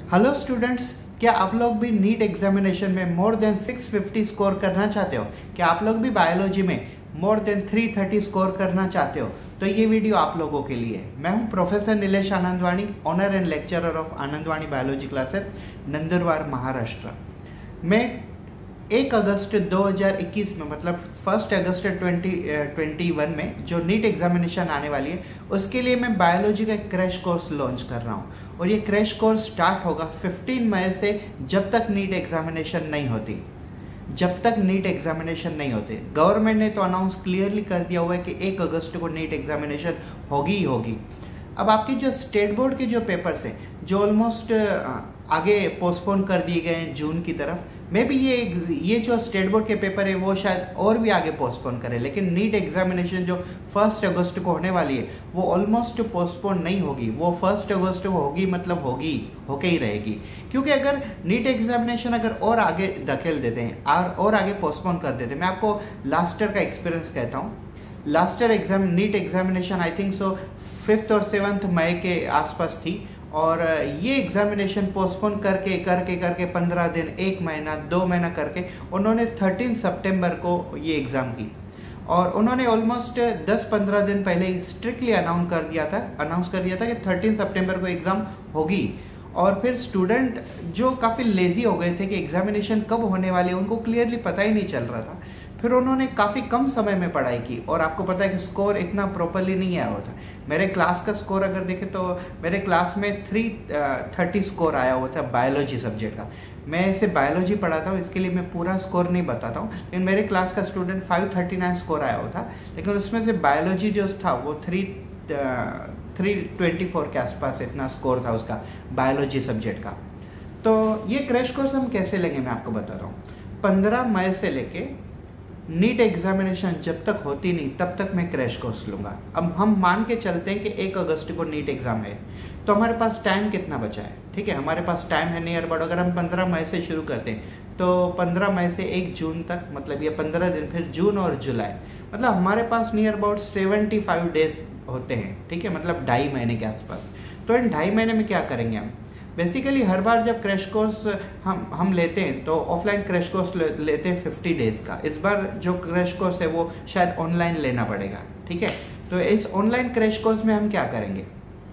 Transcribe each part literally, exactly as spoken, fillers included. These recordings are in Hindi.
हेलो स्टूडेंट्स, क्या आप लोग भी नीट एग्जामिनेशन में more than six fifty score करना चाहते हो? क्या आप लोग भी बायोलॉजी में more than three thirty score करना चाहते हो? तो ये वीडियो आप लोगों के लिए है। मैं हूं professor Nilesh Anandwani, honour and lecturer of Anandwani biology classes, Nandurbar, Maharashtra. मैं एक अगस्त दो हज़ार इक्कीस में मतलब first August twenty twenty one में जो नीट एग्जामिनेशन आने वाली है उसके लिए मैं बायोलॉजी का एक क्रैश कोर्स लॉन्च कर रहा हूँ। और ये क्रैश कोर्स स्टार्ट होगा पंद्रह मई से, जब तक नीट एग्जामिनेशन नहीं होती जब तक नीट एग्जामिनेशन नहीं होते। गवर्नमेंट ने तो अनाउंस क्लियरली कर दिया हुआ है कि एक अगस्त को नीट एग्जामिनेशन होगी ही होगी। अब आपके जो स्टेट बोर्ड के जो पेपर्स हैं जो ऑलमोस्ट आगे पोस्टपोन कर दिए गए हैं जून की तरफ, मे भी ये ये जो स्टेट बोर्ड के पेपर है वो शायद और भी आगे पोस्टपोन करें, लेकिन नीट एग्जामिनेशन जो फर्स्ट अगस्त को होने वाली है वो ऑलमोस्ट पोस्टपोन नहीं होगी। वो फर्स्ट अगस्त को होगी, मतलब होगी, होके ही रहेगी। क्योंकि अगर नीट एग्जामिनेशन अगर और आगे धकेल देते हैं और और आगे पोस्टपोन कर देते हैं, मैं आपको लास्ट ईयर का एक्सपीरियंस कहता हूँ। Last year exam NEET examination I think so fifth और सेवन्थ मई के आसपास थी, और ये एग्जामिनेशन पोस्टपोन करके करके करके पंद्रह दिन, एक महीना, दो महीना करके उन्होंने तेरह सितंबर को ये एग्ज़ाम की। और उन्होंने ऑलमोस्ट दस पंद्रह दिन पहले स्ट्रिक्टली अनाउंस कर दिया था अनाउंस कर दिया था कि तेरह सितंबर को एग्ज़ाम होगी। और फिर स्टूडेंट जो काफ़ी लेज़ी हो गए थे कि एग्जामिनेशन कब होने वाली है, उनको क्लियरली पता ही नहीं चल रहा था। फिर उन्होंने काफ़ी कम समय में पढ़ाई की, और आपको पता है कि स्कोर इतना प्रॉपरली नहीं आया होता। मेरे क्लास का स्कोर अगर देखें तो मेरे क्लास में थ्री थर्टी स्कोर आया हुआ था बायोलॉजी सब्जेक्ट का। मैं इसे बायोलॉजी पढ़ाता हूँ, इसके लिए मैं पूरा स्कोर नहीं बताता हूँ, लेकिन मेरे क्लास का student five thirty nine score आया हुआ था। लेकिन उसमें से बायोलॉजी जो था वो थ्री थ्री ट्वेंटी फोर के आसपास इतना स्कोर था उसका, बायोलॉजी सब्जेक्ट का। तो ये क्रैश कोर्स हम कैसे लेंगे मैं आपको बताता हूँ। पंद्रह मई से लेके नीट एग्जामिनेशन जब तक होती नहीं तब तक मैं क्रैश कोर्स लूँगा। अब हम मान के चलते हैं कि एक अगस्त को नीट एग्ज़ाम है, तो हमारे पास टाइम कितना बचा है? ठीक है, हमारे पास टाइम है नियर अबाउट, अगर हम पंद्रह मई से शुरू करते हैं तो पंद्रह मई से एक जून तक, मतलब ये पंद्रह दिन, फिर जून और जुलाई, मतलब हमारे पास near about seventy five days होते हैं। ठीक है, मतलब ढाई महीने के आसपास। तो इन ढाई महीने में क्या करेंगे हम? बेसिकली हर बार जब क्रैश कोर्स हम हम लेते हैं तो ऑफलाइन क्रैश कोर्स ले, लेते हैं फिफ्टी डेज़ का। इस बार जो क्रैश कोर्स है वो शायद ऑनलाइन लेना पड़ेगा। ठीक है, तो इस ऑनलाइन क्रैश कोर्स में हम क्या करेंगे?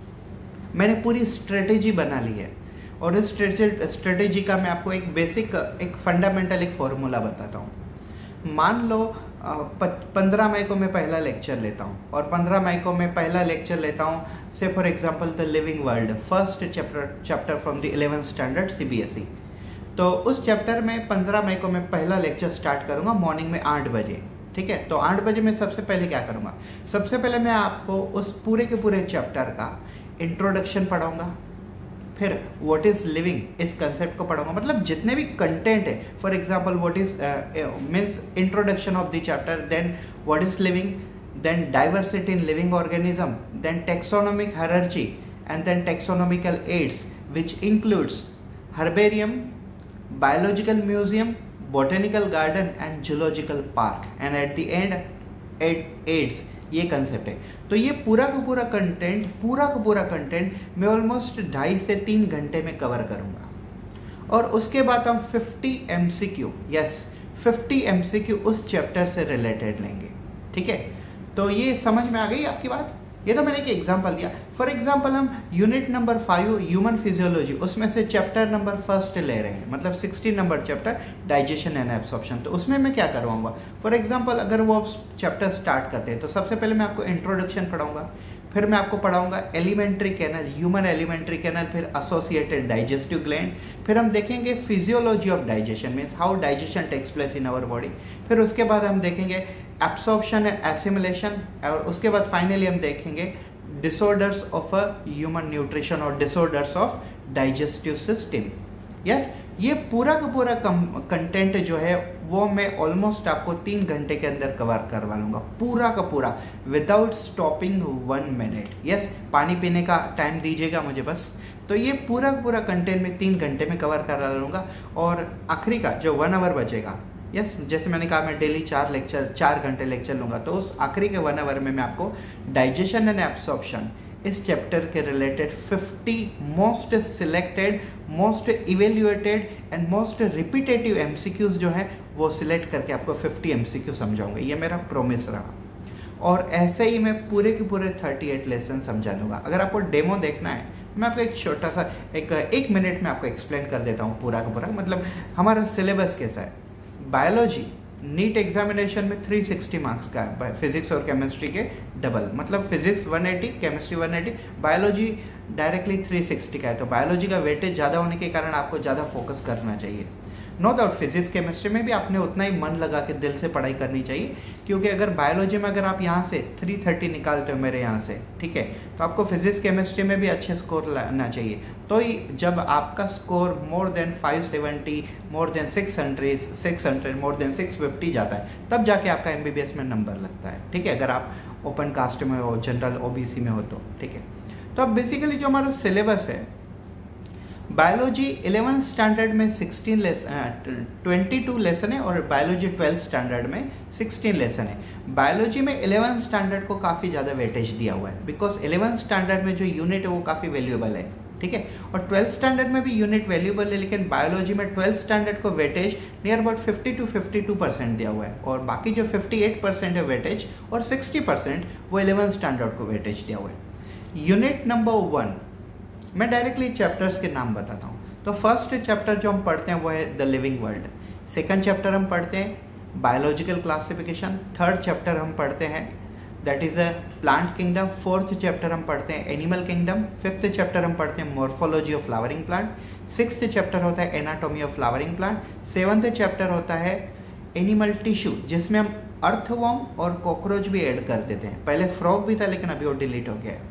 मैंने पूरी स्ट्रेटेजी बना ली है, और इस स्ट्रेटेजी का मैं आपको एक बेसिक, एक फंडामेंटल एक फॉर्मूला बताता हूँ। मान लो पंद्रह मई को मैं पहला लेक्चर लेता हूँ, और पंद्रह मई को मैं पहला लेक्चर लेता हूँ say for example the living world, first chapter chapter from the eleventh standard CBSE. तो उस चैप्टर में पंद्रह मई को मैं पहला लेक्चर स्टार्ट करूँगा मॉर्निंग में आठ बजे। ठीक है, तो आठ बजे मैं सबसे पहले क्या करूँगा? सबसे पहले मैं आपको उस पूरे के पूरे चैप्टर का इंट्रोडक्शन पढ़ाऊँगा, फिर व्हाट इज़ लिविंग इस कंसेप्ट को पढ़ाऊंगा, मतलब जितने भी कंटेंट है। For example what is means introduction of the chapter, then what is living, then diversity in living organism, then taxonomic hierarchy, and then taxonomical aids which includes herbarium, biological museum, botanical garden and zoological park, and at the end aids. ये कंसेप्ट है। तो ये पूरा का पूरा कंटेंट पूरा का पूरा कंटेंट मैं ऑलमोस्ट ढाई से तीन घंटे में कवर करूँगा। और उसके बाद हम fifty MCQ, yes fifty MCQ उस चैप्टर से रिलेटेड लेंगे। ठीक है, तो ये समझ में आ गई आपकी बात? ये तो मैंने एक एग्जांपल दिया। फॉर एग्जांपल हम unit number five human physiology, उसमें से चैप्टर नंबर फर्स्ट ले रहे हैं, मतलब sixteen number chapter digestion and absorption. तो उसमें मैं क्या करवाऊंगा? फॉर एग्जांपल अगर वो चैप्टर स्टार्ट करते हैं तो सबसे पहले मैं आपको इंट्रोडक्शन पढ़ाऊंगा, फिर मैं आपको पढ़ाऊंगा alimentary canal, human alimentary canal, फिर एसोसिएटेड डाइजेस्टिव ग्लैंड, फिर हम देखेंगे physiology of digestion, means how digestion takes place in our body, फिर उसके बाद हम देखेंगे एब्सॉर्प्शन एंड एसिमिलेशन, और उसके बाद फाइनली हम देखेंगे disorders of a human nutrition और disorders of digestive system. Yes, ये पूरा का पूरा कंटेंट जो है वो मैं ऑलमोस्ट आपको तीन घंटे के अंदर कवर करवा लूँगा, पूरा का पूरा, without stopping one minute. Yes, पानी पीने का टाइम दीजिएगा मुझे बस। तो ये पूरा का पूरा कंटेंट मैं तीन घंटे में कवर करा लूँगा, और आखिरी का जो वन आवर बचेगा, यस yes, जैसे मैंने कहा मैं डेली चार लेक्चर चार घंटे लेक्चर लूँगा, तो उस आखिरी के वन आवर में मैं आपको डाइजेशन एंड एब्सॉर्प्शन, इस चैप्टर के related fifty most selected, most evaluated and most repetitive MCQs जो हैं वो सिलेक्ट करके आपको फिफ्टी एमसीक्यू समझाऊंगा। ये मेरा प्रॉमिस रहा। और ऐसे ही मैं पूरे के पूरे थर्टी एट लेसन समझा दूंगा। अगर आपको डेमो देखना है, मैं आपको एक छोटा सा एक एक मिनट में आपको एक्सप्लेन कर देता हूँ पूरा का पूरा। मतलब हमारा सिलेबस कैसा है। बायोलॉजी नीट एग्जामिनेशन में थ्री सिक्सटी मार्क्स का है, फिजिक्स और केमिस्ट्री के डबल, मतलब physics one eighty, chemistry one eighty, biology directly three sixty का है। तो बायोलॉजी का वेटेज ज़्यादा होने के कारण आपको ज़्यादा फोकस करना चाहिए। नो डाउट फिजिक्स केमिस्ट्री में भी आपने उतना ही मन लगा के दिल से पढ़ाई करनी चाहिए, क्योंकि अगर बायोलॉजी में अगर आप यहाँ से थ्री थर्टी निकालते हो मेरे यहाँ से, ठीक है, तो आपको फिजिक्स केमिस्ट्री में भी अच्छे स्कोर लाना चाहिए। तो ही जब आपका score more than five seventy, more than six hundred, six hundred, more than six fifty जाता है, तब जाके आपका एमबीबीएस में नंबर लगता है, ठीक है, अगर आप ओपन कास्ट में हो, जनरल ओबीसी में हो तो, ठीक है। तो अब बेसिकली जो हमारा सिलेबस है, बायोलॉजी इलेवेंथ स्टैंडर्ड में sixteen lesson twenty two lesson है और बायोलॉजी ट्वेल्थ स्टैंडर्ड में सिक्सटीन लेसन है। बायोलॉजी में इलेवेंथ स्टैंडर्ड को काफ़ी ज़्यादा वेटेज दिया हुआ है, बिकॉज इलेवेंथ स्टैंडर्ड में जो यूनिट है वो काफ़ी वैल्यूएबल है, ठीक है, और ट्वेल्थ स्टैंडर्ड में भी यूनिट वैल्यूएबल है, लेकिन बायोलॉजी में ट्वेल्थ स्टैंडर्ड को weightage near about fifty two fifty two percent दिया हुआ है, और बाकी जो फिफ्टी एट परसेंट है वेटेज और सिक्सटी परसेंट वो इलेवेंथ स्टैंडर्ड को वेटेज दिया हुआ है। यूनिट नंबर वन, मैं डायरेक्टली चैप्टर्स के नाम बताता हूँ। तो फर्स्ट चैप्टर जो हम पढ़ते हैं वो है the living world. Second chapter हम पढ़ते हैं बायोलॉजिकल क्लासिफिकेशन। थर्ड चैप्टर हम पढ़ते हैं that is a plant kingdom. Fourth chapter हम पढ़ते हैं एनिमल किंगडम। फिफ्थ चैप्टर हम पढ़ते हैं morphology of flowering plant. Sixth chapter होता है anatomy of flowering plant. Seventh chapter होता है एनिमल टिश्यू, जिसमें हम अर्थवॉर्म और कॉकरोच भी ऐड कर देते हैं। पहले फ्रॉग भी था लेकिन अभी वो डिलीट हो गया है।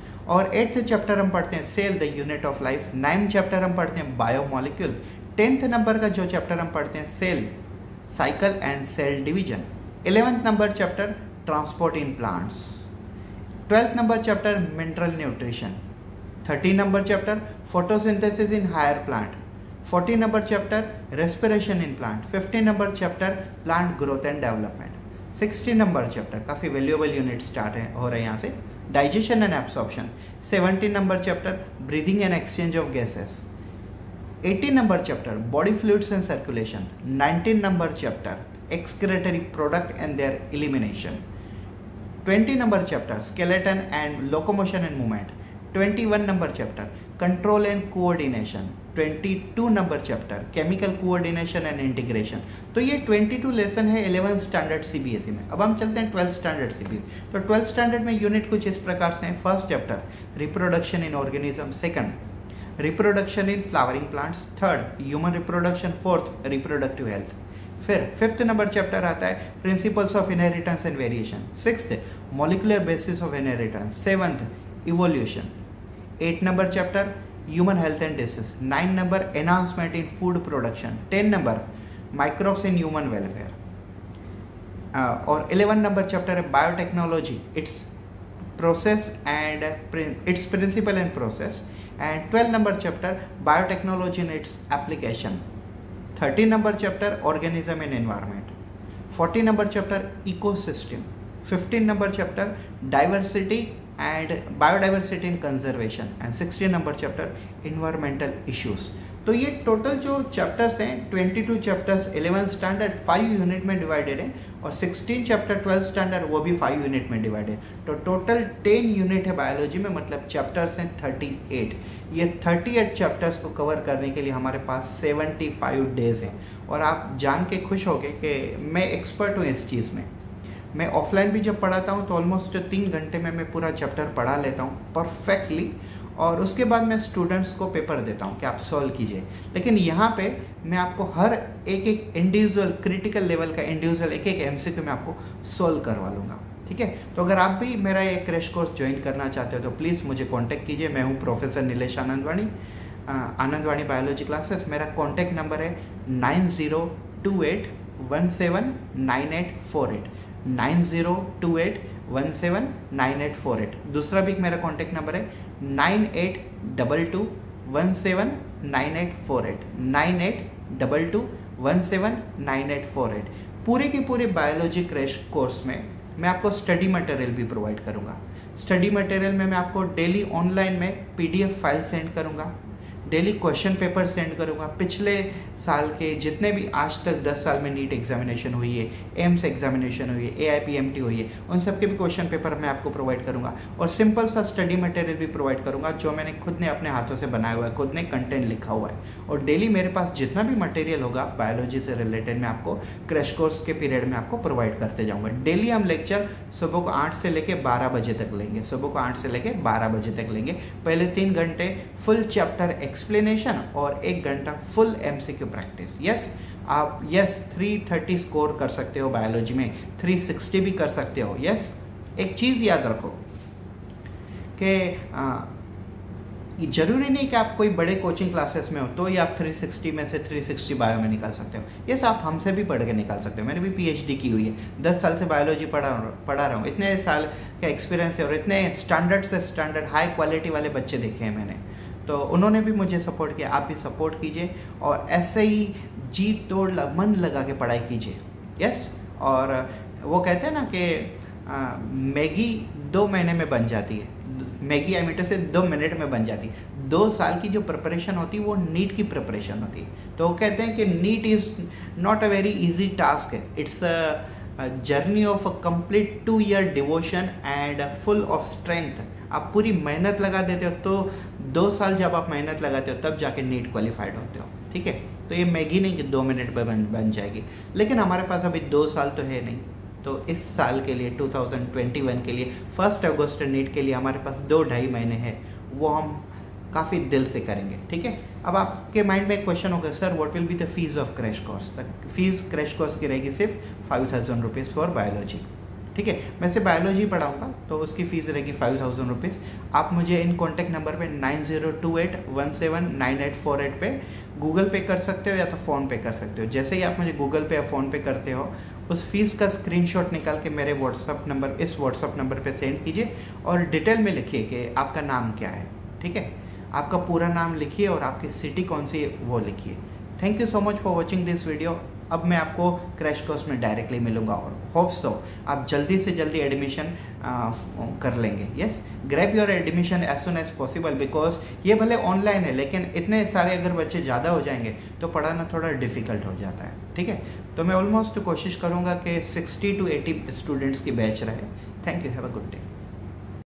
और एट्थ चैप्टर हम पढ़ते हैं cell the unit of life. Ninth chapter हम पढ़ते हैं बायोमोलिक्यूल। टेंथ नंबर का जो चैप्टर हम पढ़ते हैं cell cycle and cell division. Eleventh number chapter transport in plants. Twelfth number chapter mineral nutrition. Thirteen number chapter photosynthesis in higher plant. Fourteen number chapter respiration in plant. Fifteen number chapter plant growth and development. Sixteen number chapter काफ़ी वैल्यूएबल यूनिट स्टार्ट है हो रहे हैं यहाँ से, digestion and absorption. Seventeen number chapter breathing and exchange of gases. Eighteen number chapter body fluids and circulation. Nineteen number chapter excretory product and their elimination. Twenty number chapter skeleton and locomotion and movement. Twenty one number chapter control and coordination. Twenty two number chapter chemical coordination and integration. तो ये ट्वेंटी टू लेसन है इलेवेंथ स्टैंडर्ड सीबीएसई में। अब हम चलते हैं ट्वेल्थ स्टैंडर्ड सीबीएसई। तो ट्वेल्थ स्टैंडर्ड में यूनिट कुछ इस प्रकार से हैं। First chapter reproduction in organism. Second reproduction in flowering plants. Third human reproduction. Fourth reproductive health. फिर फिफ्थ नंबर चैप्टर आता है principles of inheritance and variation. Sixth molecular basis of inheritance. Seventh evolution. Eight number chapter human health and disease. Nine number enhancement in food production. Ten number microbes in human welfare. और इलेवन नंबर चैप्टर है biotechnology, its process and its principle and process. And twelve number chapter biotechnology in its application. Thirteen number chapter organism in environment. Fourteen number chapter ecosystem. Fifteen number chapter diversity and biodiversity in conservation. And sixteen number chapter environmental issues. तो ये टोटल जो चैप्टर्स हैं twenty two chapters eleventh standard five unit में डिवाइडेड है, और सिक्सटीन चैप्टर ट्वेल्थ स्टैंडर्ड वो भी फाइव यूनिट में डिवाइडेड। तो टोटल टेन यूनिट है बायोलॉजी में, मतलब चैप्टर्स हैं थर्टी एट। ये थर्टी एट चैप्टर्स को कवर करने के लिए हमारे पास सेवेंटी फाइव डेज हैं। और आप जान के खुश होगे कि मैं एक्सपर्ट हूँ इस चीज़ में। मैं ऑफलाइन भी जब पढ़ाता हूँ तो ऑलमोस्ट तीन घंटे में मैं पूरा चैप्टर पढ़ा लेता हूँ परफेक्टली, और उसके बाद मैं स्टूडेंट्स को पेपर देता हूँ कि आप सॉल्व कीजिए। लेकिन यहाँ पे मैं आपको हर एक एक इंडिविजुअल क्रिटिकल लेवल का इंडिविजुअल एक एक एमसीक्यू मैं आपको सॉल्व करवा लूँगा, ठीक है। तो अगर आप भी मेरा ये क्रैश कोर्स ज्वाइन करना चाहते हो तो प्लीज़ मुझे कॉन्टैक्ट कीजिए। मैं हूँ professor Nilesh Anandwani, Anandwani biology classes. मेरा कॉन्टैक्ट नंबर है nine zero two eight one seven nine eight four eight nine zero two eight one seven nine eight four eight. दूसरा भी मेरा कॉन्टैक्ट नंबर है nine eight double two one seven nine eight four eight nine eight double two one seven nine eight four eight. पूरे के पूरे बायोलॉजी क्रैश कोर्स में मैं आपको स्टडी मटेरियल भी प्रोवाइड करूँगा। स्टडी मटेरियल में मैं आपको डेली ऑनलाइन में पीडीएफ फाइल सेंड करूँगा, डेली क्वेश्चन पेपर सेंड करूँगा। पिछले साल के जितने भी आज तक दस साल में नीट एग्जामिनेशन हुई है, एम्स एग्जामिनेशन हुई है, एआईपीएमटी हुई है, उन सब के भी क्वेश्चन पेपर मैं आपको प्रोवाइड करूँगा और सिंपल सा स्टडी मटेरियल भी प्रोवाइड करूँगा जो मैंने खुद ने अपने हाथों से बनाया हुआ है, खुद ने कंटेंट लिखा हुआ है। और डेली मेरे पास जितना भी मटेरियल होगा बायोलॉजी से रिलेटेड मैं आपको क्रैश कोर्स के पीरियड में आपको प्रोवाइड करते जाऊँगा। डेली हम लेक्चर सुबह को आठ से लेकर बारह बजे तक लेंगे, सुबह को आठ से लेकर बारह बजे तक लेंगे। पहले तीन घंटे फुल चैप्टर एक्सप्लेनेशन और एक घंटा फुल एमसीक्यू प्रैक्टिस। यस आप यस तीन सौ तीस स्कोर कर सकते हो बायोलॉजी में, तीन सौ साठ भी कर सकते हो। यस एक चीज़ याद रखो कि जरूरी नहीं कि आप कोई बड़े कोचिंग क्लासेस में हो तो ही आप तीन सौ साठ में से तीन सौ साठ बायो में निकाल सकते हो। यस आप हमसे भी पढ़ के निकाल सकते हो, मैंने भी पीएचडी की हुई है, दस साल से बायोलॉजी पढ़ा पढ़ा रहा हूँ, इतने साल का एक्सपीरियंस है और इतने स्टैंडर्ड से स्टैंडर्ड हाई क्वालिटी वाले बच्चे देखे हैं मैंने, तो उन्होंने भी मुझे सपोर्ट किया। आप भी सपोर्ट कीजिए और ऐसे ही जी तोड़ मन लगा के पढ़ाई कीजिए। यस और वो कहते हैं ना कि मैगी दो महीने में बन जाती है, मैगी आई मीटर से दो मिनट में बन जाती है। दो साल की जो प्रिपरेशन होती है वो नीट की प्रिपरेशन होती है। तो वो कहते हैं कि NEET is not a very easy task, it's a journey of a complete two year devotion and full of strength. आप पूरी मेहनत लगा देते हो तो दो साल जब आप मेहनत लगाते हो तब जाके नीट क्वालिफाइड होते हो। ठीक है, तो ये मैगी नहीं कि दो मिनट में बन बन जाएगी, लेकिन हमारे पास अभी दो साल तो है नहीं। तो इस साल के लिए दो हज़ार इक्कीस के लिए फर्स्ट अगस्त नीट के लिए हमारे पास दो ढाई महीने हैं, वो हम काफ़ी दिल से करेंगे। ठीक है, अब आपके माइंड में एक क्वेश्चन होगा, sir what will be the fees of crash course. The fees crash course की रहेगी सिर्फ five thousand rupees for biology. ठीक है, मैं से बायोलॉजी पढ़ाऊँगा तो उसकी फ़ीस रहेगी फाइव थाउजेंड रुपीज़। आप मुझे इन कॉन्टैक्ट नंबर पे nine zero two eight one seven nine eight four eight पे गूगल पे कर सकते हो या तो फ़ोन पे कर सकते हो। जैसे ही आप मुझे गूगल पे या फ़ोन पे करते हो उस फीस का स्क्रीनशॉट निकाल के मेरे व्हाट्सअप नंबर इस व्हाट्सअप नंबर पे सेंड कीजिए और डिटेल में लिखिए कि आपका नाम क्या है। ठीक है, आपका पूरा नाम लिखिए और आपकी सिटी कौन सी है वो लिखिए। Thank you so much for watching this video. अब मैं आपको क्रैश कोर्स में डायरेक्टली मिलूंगा और होप सो आप जल्दी से जल्दी एडमिशन कर लेंगे। Yes grab your admission as soon as possible, because ये भले ऑनलाइन है लेकिन इतने सारे अगर बच्चे ज़्यादा हो जाएंगे तो पढ़ाना थोड़ा डिफिकल्ट हो जाता है। ठीक है, तो मैं ऑलमोस्ट कोशिश करूँगा कि सिक्सटी टू एटी स्टूडेंट्स की बैच रहे। Thank you, have a good day.